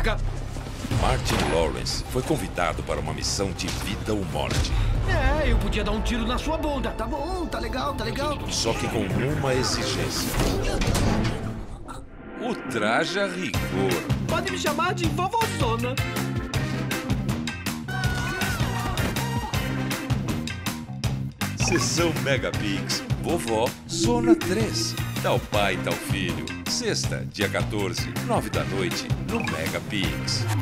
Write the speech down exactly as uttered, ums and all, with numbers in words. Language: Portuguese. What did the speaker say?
boca! Martin Lawrence foi convidado para uma missão de vida ou morte. É, eu podia dar um tiro na sua bunda. Tá bom, tá legal, tá legal. Só que com uma exigência. O traje a rigor. Pode me chamar de vovozona. Sessão Megapix. Vovó, Zona três. Tal pai, tal filho. Sexta, dia quatorze, nove da noite, no Megapix.